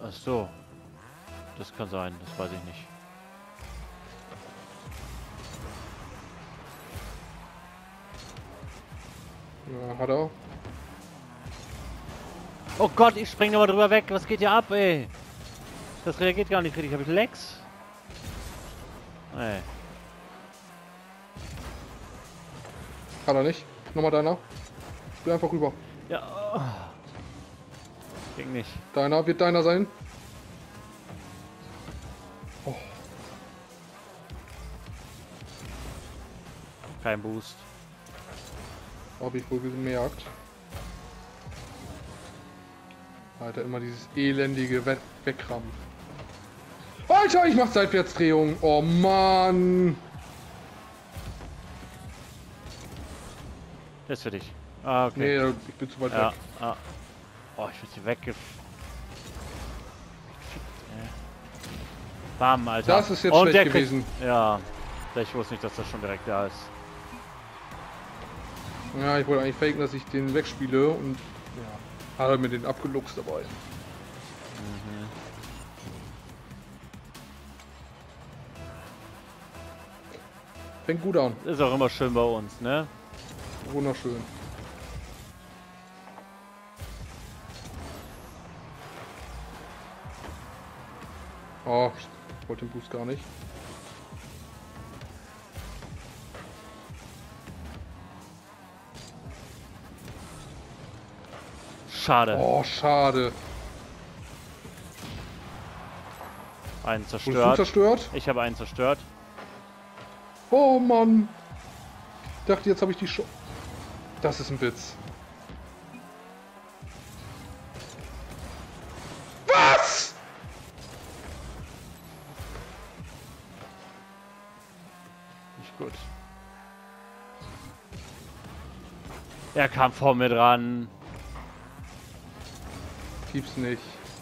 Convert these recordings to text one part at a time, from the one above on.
Ach so. Das kann sein, das weiß ich nicht. Ja, hat er. Oh Gott, ich spring nochmal drüber weg. Was geht hier ab, ey? Das reagiert gar nicht richtig. Habe ich Lex? Nee. Hat er nicht. Nochmal deiner. Ich will einfach rüber. Ja. Oh. Ging nicht. Deiner, wird deiner sein. Oh. Kein Boost. Habe ich wohl gemerkt. Alter, immer dieses elendige Wegrammen. Alter, ich mach Seitwärtsdrehung. Oh Mann. Das ist für dich. Ah, okay. Nee, ich bin zu weit Ja. weg. Ah. Oh, ich bin hier weggef... Bam, Alter. Das ist jetzt Und schlecht der gewesen. Ja. Ich wusste nicht, dass das schon direkt da ist. Ja, ich wollte eigentlich faken, dass ich den wegspiele und ja, hat er mir den abgeluchst dabei. Mhm. Fängt gut an. Ist auch immer schön bei uns, ne? Wunderschön. Oh, ich wollte den Boost gar nicht. Schade. Oh, schade. Einen Wurdest du zerstört. zerstört? Ich habe einen zerstört. Oh Mann. Ich dachte, jetzt habe ich die Show. Das ist ein Witz. Was? Nicht gut. Er kam vor mir dran. Gibt's nicht.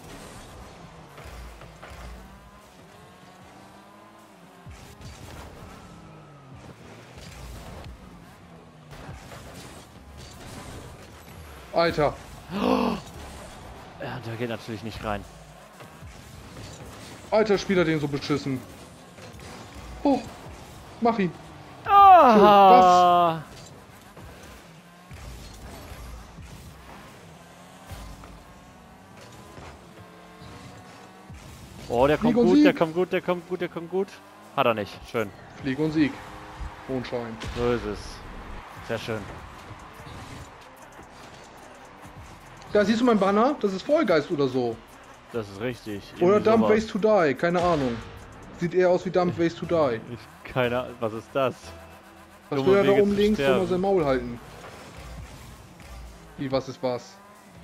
Alter. Ja, der geht natürlich nicht rein. Alter, Spieler den so beschissen. Oh, mach ihn. Ah! Oh, der kommt Flieg und gut, der Sieg. kommt gut, der kommt gut, der kommt gut. Hat er nicht. Schön. Flieg und Sieg. Mondschein. So ist es. Sehr schön. Da siehst du mein Banner? Das ist Vollgeist oder so. Das ist richtig. Oder Irgendwie Dump sowas. Ways to Die. Keine Ahnung. Sieht eher aus wie Dump Ways to Die. Keine Ahnung, was ist das? Was Dumme will er da Wege oben zu links sterben. immer sein Maul halten? Wie, was ist was?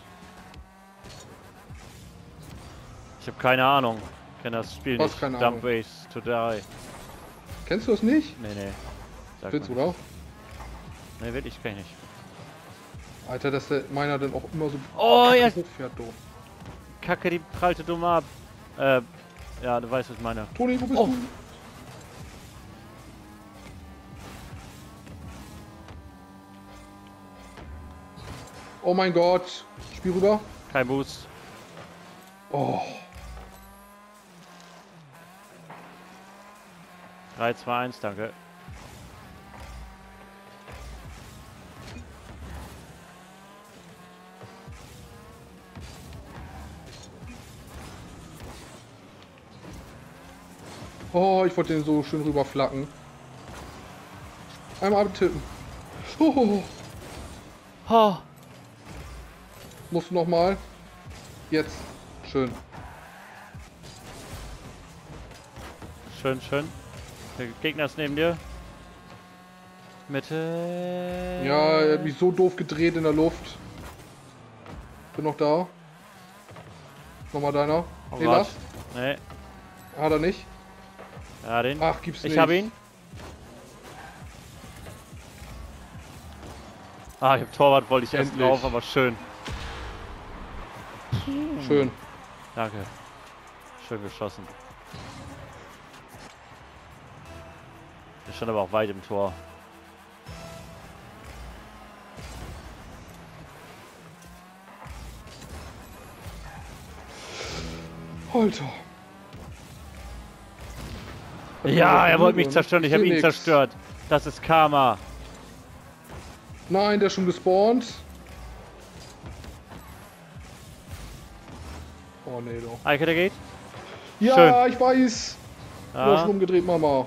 Ich habe keine Ahnung. Ich kenne das Spiel Was, nicht. keine Dump Ahnung? Ways to Die. Kennst du das nicht? Nee, nee. Sag Witz, mal. oder? Nee, wirklich, kenn ich nicht. Alter, dass der meiner dann auch immer so Oh, ja. hochfährt, du. Kacke, die prallte dumm ab. Ja, du weißt, was ich meine. Toni, wo bist Oh. du? Oh mein Gott. Spiel rüber. Kein Boost. Oh. 3, 2, 1, danke. Oh, ich wollte den so schön rüber flacken. Einmal abtippen. Oh. Oh. Musst du noch mal. Jetzt. Schön. Schön, schön. Der Gegner ist neben dir. Mitte. Ja, er hat mich so doof gedreht in der Luft. Bin noch da. Nochmal deiner. Oh Nee, Gott. lass. Nee. Hat er nicht. Ja, den. Ach, gibt's nicht. Ich hab ihn. Ah, ich hab Torwart, wollte ich erst Endlich. drauf, aber schön. Schön. Danke. Schön geschossen. Der stand aber auch weit im Tor. Alter. Ja, er wollte mich ne? zerstören, ich habe ihn zerstört. Das ist Karma. Nein, der ist schon gespawnt. Oh nee, doch. Eike, der geht. Ja, Schön. ich weiß. Du hast schon umgedreht, Mama.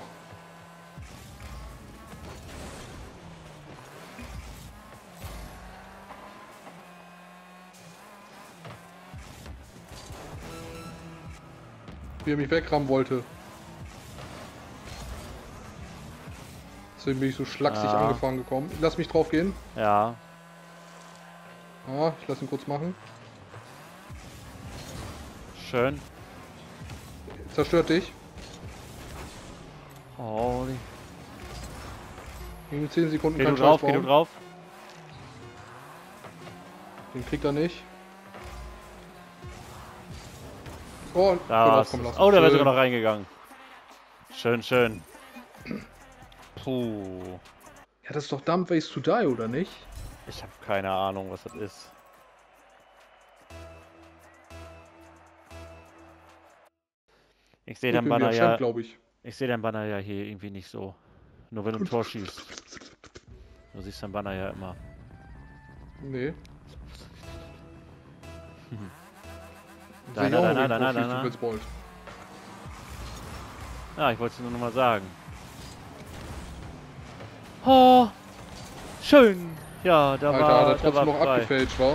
Wie er mich wegrammen wollte. Deswegen bin ich so schlaksig angefangen gekommen. Lass mich drauf gehen. Ja. Ja, ich lass ihn kurz machen. Schön. Zerstört dich. Holy. In 10 Sekunden Geh kann du drauf, Scheiß geh du bauen. drauf. Den kriegt er nicht. Oh, Da aufkommen lassen. oh, der wäre Schön. sogar noch reingegangen. Schön, schön. Puh. Ja, das ist doch Dump Ways to Die, oder nicht? Ich habe keine Ahnung, was das ist. Ich sehe dein Banner ja. glaube ich. Ich sehe dein Banner ja hier irgendwie nicht so. Nur wenn du ein Tor schießt. Du siehst dein Banner ja immer. Nee. Deiner. Ja, ich wollte es nur noch mal sagen. Oh, schön. Ja, da Alter, war, hat er da war trotzdem noch frei. abgefälscht, war?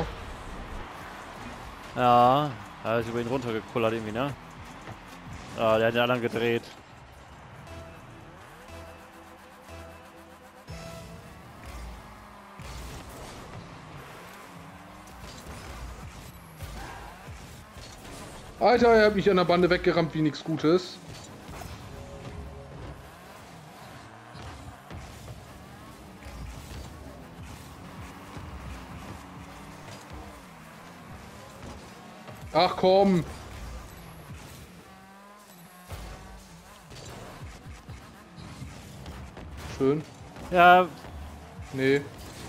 Ja, er ist über ihn runtergekullert irgendwie, ne? Ah, der hat den anderen gedreht. Alter, er hat mich an der Bande weggerammt wie nichts Gutes. Ach komm! Schön. Ja, Nee.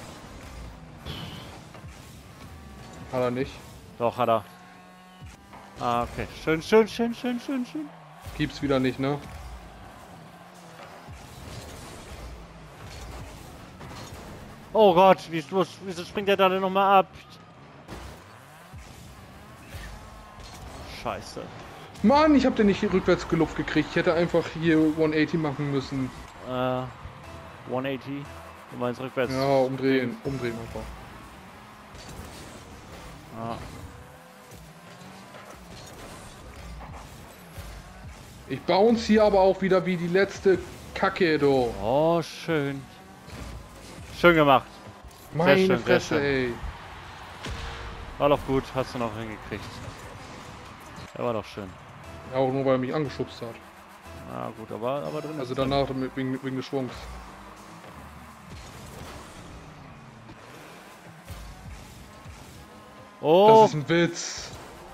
Hat er nicht. doch, hat er. Ah, okay. Schön, schön, schön, schön, schön, schön. Gibt's wieder nicht, ne? Oh Gott, wieso springt der da denn nochmal ab? Scheiße. Mann, ich hab den nicht rückwärts gelupft gekriegt. Ich hätte einfach hier 180 machen müssen. 180. Du meinst rückwärts? Ja, umdrehen. Umdrehen einfach. Ah. Ich bounce hier aber auch wieder wie die letzte Kacke, du. Oh, schön. Schön gemacht. Meine schön, Fresse, sehr ey. War doch gut, hast du noch hingekriegt. Der war doch schön. Ja, auch nur weil er mich angeschubst hat. Ah, gut, aber drin Also ist danach wegen des Schwungs. Oh! Das ist ein Witz.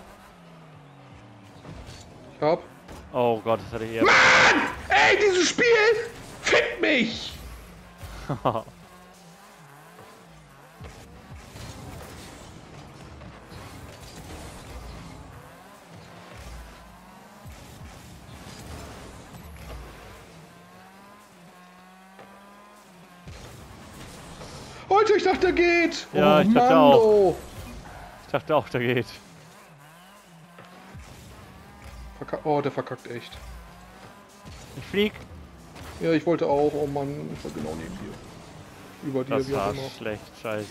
Ich hab. Oh Gott, das hatte ich eher. Mann! Ey, dieses Spiel fickt mich! Alter, ich dachte, der geht! Ja, oh, ich dachte Mann, auch. oh. Ich dachte auch, der geht. Oh, der verkackt echt. Ich flieg. Ja, ich wollte auch. Oh Mann, ich war genau neben dir. Über dir, Das wie auch war immer. schlecht, scheiße.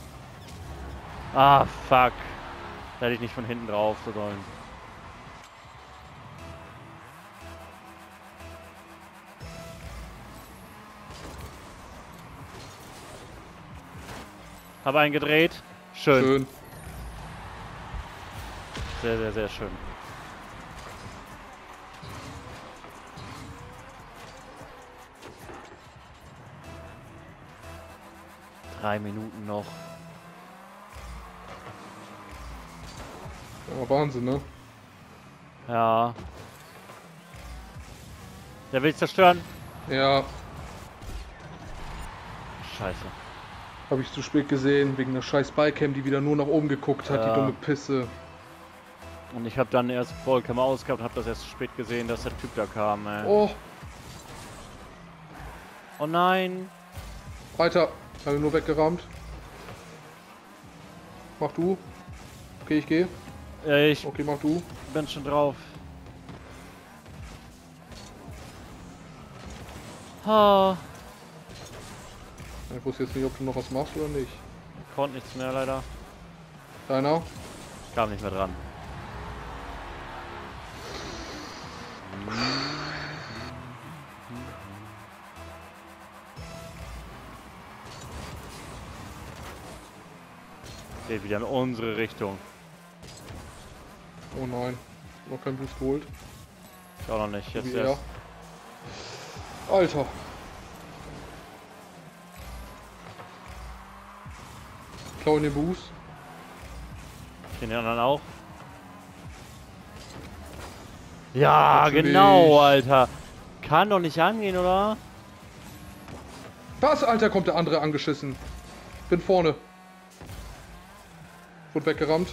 Ah, fuck. Da hätte ich nicht von hinten drauf sollen. Habe einen gedreht. Schön. Schön. Sehr, sehr, sehr schön. Drei Minuten noch. Ja, Wahnsinn, ne? Ja. Der will zerstören. Ja, Scheiße. habe ich zu spät gesehen, wegen der scheiß Bikecam, die wieder nur nach oben geguckt hat, Ja. die dumme Pisse. Und ich habe dann erst Vollkammer ausgehabt und habe das erst spät gesehen, dass der Typ da kam, ey. Oh, Oh nein! Alter. Habe ich nur weggerammt. Mach du. Okay, ich gehe. Ich Okay, mach du. bin schon drauf. Oh, Ich wusste jetzt nicht, ob du noch was machst oder nicht. konnte nichts mehr leider. Deiner? Kam nicht mehr dran. Geht wieder in unsere Richtung. Oh nein. Noch kein Boost geholt. Ich auch noch nicht. Jetzt Wie er. erst. Alter. Klauen den Boost. Den anderen auch. Ja, Natürlich. genau, Alter. Kann doch nicht angehen, oder? Was, Alter, kommt der andere angeschissen. Bin vorne. Wurde weggerammt.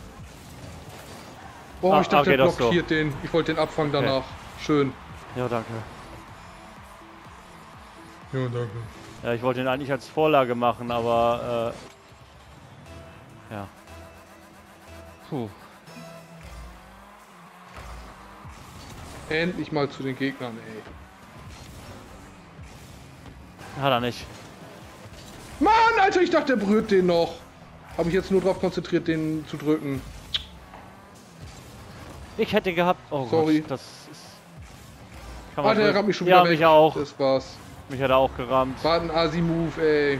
Oh, Ah, ich dachte, okay, er das blockiert den. Ich wollte den abfangen danach. Schön. Ja, danke. Ja, danke. Ja, ich wollte ihn eigentlich als Vorlage machen, aber ja. Puh. Endlich mal zu den Gegnern, ey. Hat er nicht. Mann, Alter, ich dachte, er berührt den noch. Habe ich jetzt nur darauf konzentriert, den zu drücken. Ich hätte gehabt. Oh Sorry. Gott, das ist. Kann man Alter, er ruhig- rammt mich schon wieder Ja, weg. mich auch. Das war's. Mich hat er auch gerammt. War ein Asi-Move, ey.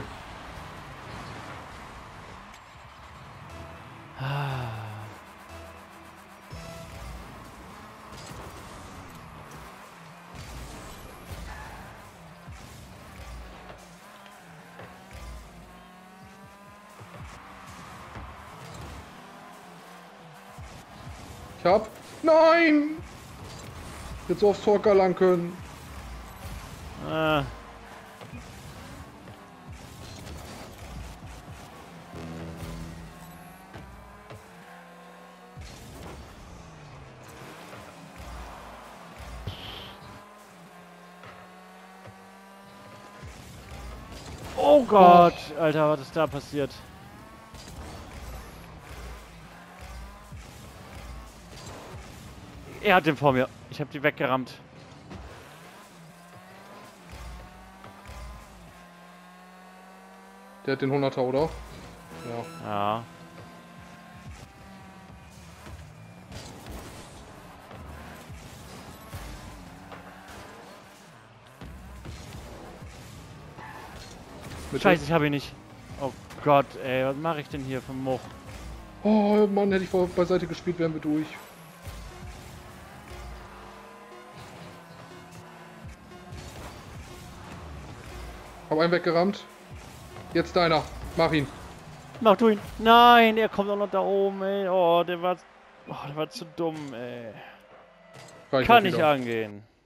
Ich hab... Nein! Jetzt aufs Tor lang können. Äh. Oh Gott, Alter, was ist da passiert? Er hat den vor mir. Ich habe die weggerammt. Der hat den 100er, oder? Ja. Ja. Bitte? Scheiße, ich habe ihn nicht. Oh Gott, ey, was mache ich denn hier für Much? Oh Mann, hätte ich vor beiseite gespielt, wären wir durch. Hab einen weggerammt. Jetzt deiner. Mach ihn. Mach du ihn. Nein, er kommt auch noch da oben, ey. Oh, der war zu dumm, ey. Reicht Kann auch nicht wieder. angehen.